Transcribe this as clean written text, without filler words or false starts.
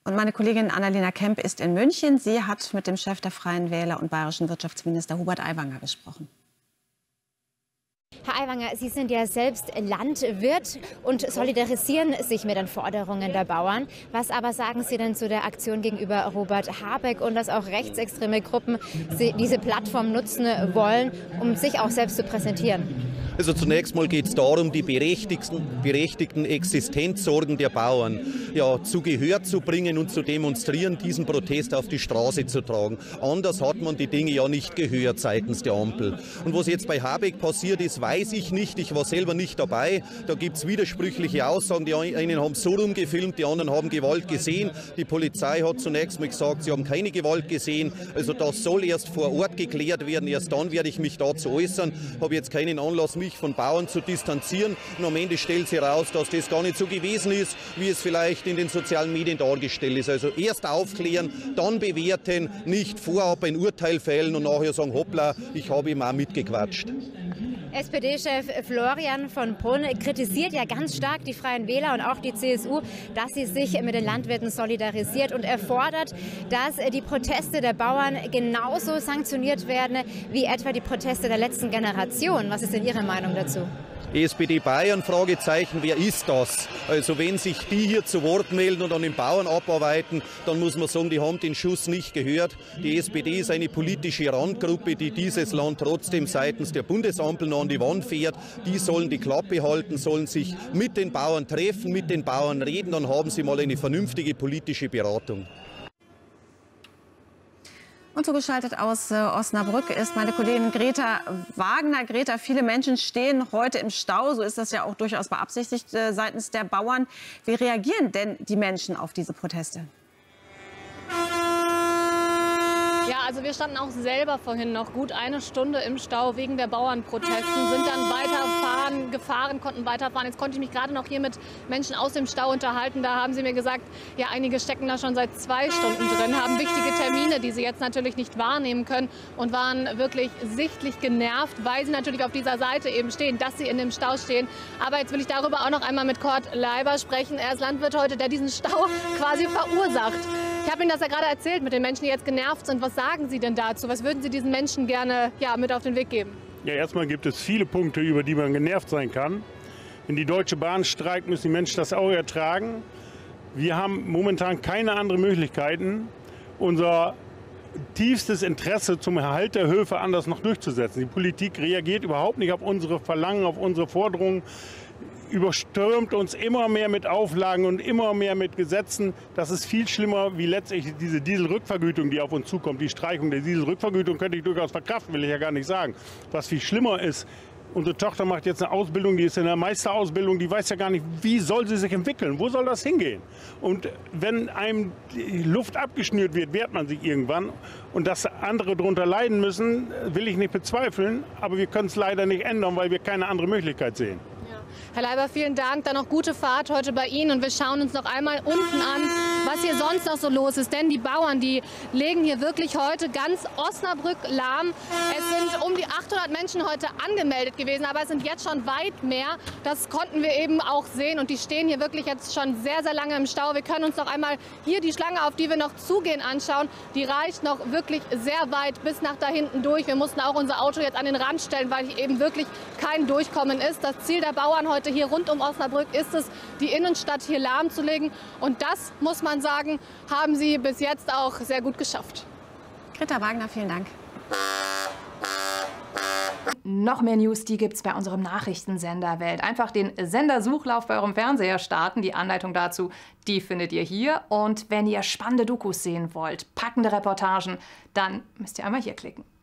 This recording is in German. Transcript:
Und meine Kollegin Annalena Kemp ist in München. Sie hat mit dem Chef der Freien Wähler und bayerischen Wirtschaftsminister Hubert Aiwanger gesprochen. Herr Aiwanger, Sie sind ja selbst Landwirt und solidarisieren sich mit den Forderungen der Bauern. Was aber sagen Sie denn zu der Aktion gegenüber Robert Habeck und dass auch rechtsextreme Gruppen diese Plattform nutzen wollen, um sich auch selbst zu präsentieren? Also zunächst mal geht es darum, die berechtigten Existenzsorgen der Bauern zu Gehör zu bringen und zu demonstrieren, diesen Protest auf die Straße zu tragen. Anders hat man die Dinge ja nicht gehört seitens der Ampel. Und was jetzt bei Habeck passiert ist, weiß ich nicht. Ich war selber nicht dabei. Da gibt es widersprüchliche Aussagen. Die einen haben so rumgefilmt, die anderen haben Gewalt gesehen. Die Polizei hat zunächst mal gesagt, sie haben keine Gewalt gesehen. Also das soll erst vor Ort geklärt werden. Erst dann werde ich mich dazu äußern. Ich habe jetzt keinen Anlass, mich von Bauern zu distanzieren. Und am Ende stellt sich heraus, dass das gar nicht so gewesen ist, wie es vielleicht in den sozialen Medien dargestellt ist. Also erst aufklären, dann bewerten, nicht vorab ein Urteil fällen und nachher sagen, hoppla, ich habe ihm auch mitgequatscht. SPD-Chef Florian von Brunn kritisiert ja ganz stark die Freien Wähler und auch die CSU, dass sie sich mit den Landwirten solidarisiert, und er fordert, dass die Proteste der Bauern genauso sanktioniert werden wie etwa die Proteste der letzten Generation. Was ist denn Ihre Meinung dazu? SPD Bayern, Fragezeichen, wer ist das? Also wenn sich die hier zu Wort melden und an den Bauern abarbeiten, dann muss man sagen, die haben den Schuss nicht gehört. Die SPD ist eine politische Randgruppe, die dieses Land trotzdem seitens der Bundesampel noch an die Wand fährt. Die sollen die Klappe halten, sollen sich mit den Bauern treffen, mit den Bauern reden, dann haben sie mal eine vernünftige politische Beratung. Und zugeschaltet aus Osnabrück ist meine Kollegin Greta Wagner. Greta, viele Menschen stehen heute im Stau. So ist das ja auch durchaus beabsichtigt seitens der Bauern. Wie reagieren denn die Menschen auf diese Proteste? Ja, also wir standen auch selber vorhin noch gut eine Stunde im Stau wegen der Bauernprotesten, sind dann gefahren, konnten weiterfahren. Jetzt konnte ich mich gerade noch hier mit Menschen aus dem Stau unterhalten. Da haben sie mir gesagt, ja, einige stecken da schon seit 2 Stunden drin, haben wichtige Termine, die sie jetzt natürlich nicht wahrnehmen können, und waren wirklich sichtlich genervt, weil sie natürlich auf dieser Seite eben stehen, dass sie in dem Stau stehen. Aber jetzt will ich darüber auch noch einmal mit Kurt Leiber sprechen. Er ist Landwirt heute, der diesen Stau quasi verursacht. Ich habe Ihnen das ja gerade erzählt mit den Menschen, die jetzt genervt sind. Was sagen Sie denn dazu? Was würden Sie diesen Menschen gerne mit auf den Weg geben? Ja, erstmal gibt es viele Punkte, über die man genervt sein kann. Wenn die Deutsche Bahn streikt, müssen die Menschen das auch ertragen. Wir haben momentan keine anderen Möglichkeiten, unser tiefstes Interesse zum Erhalt der Höfe anders noch durchzusetzen. Die Politik reagiert überhaupt nicht auf unsere Verlangen, auf unsere Forderungen, überstürmt uns immer mehr mit Auflagen und immer mehr mit Gesetzen. Das ist viel schlimmer wie letztlich diese Dieselrückvergütung, die auf uns zukommt. Die Streichung der Dieselrückvergütung könnte ich durchaus verkraften, will ich ja gar nicht sagen. Was viel schlimmer ist, unsere Tochter macht jetzt eine Ausbildung, die ist in der Meisterausbildung, die weiß ja gar nicht, wie soll sie sich entwickeln, wo soll das hingehen? Und wenn einem die Luft abgeschnürt wird, wehrt man sich irgendwann. Und dass andere darunter leiden müssen, will ich nicht bezweifeln, aber wir können es leider nicht ändern, weil wir keine andere Möglichkeit sehen. Herr Leiber, vielen Dank. Dann noch gute Fahrt heute bei Ihnen. Und wir schauen uns noch einmal unten an, was hier sonst noch so los ist. Denn die Bauern, die legen hier wirklich heute ganz Osnabrück lahm. Es sind um die 800 Menschen heute angemeldet gewesen, aber es sind jetzt schon weit mehr. Das konnten wir eben auch sehen. Und die stehen hier wirklich jetzt schon sehr, sehr lange im Stau. Wir können uns noch einmal hier die Schlange, auf die wir noch zugehen, anschauen. Die reicht noch wirklich sehr weit bis nach da hinten durch. Wir mussten auch unser Auto jetzt an den Rand stellen, weil hier eben wirklich kein Durchkommen ist. Das Ziel der Bauern heute hier rund um Osnabrück ist es, die Innenstadt hier lahmzulegen. Und das, muss man sagen, haben sie bis jetzt auch sehr gut geschafft. Greta Wagner, vielen Dank. Noch mehr News, die gibt's bei unserem Nachrichtensender Welt. Einfach den Sendersuchlauf bei eurem Fernseher starten. Die Anleitung dazu, die findet ihr hier. Und wenn ihr spannende Dokus sehen wollt, packende Reportagen, dann müsst ihr einmal hier klicken.